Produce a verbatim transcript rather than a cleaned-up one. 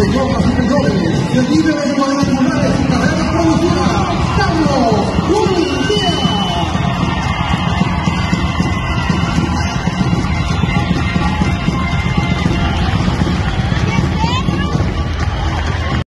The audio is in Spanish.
rojas y pezones, el líder de cuadrangulares y carreras producidas, Carlos Hulk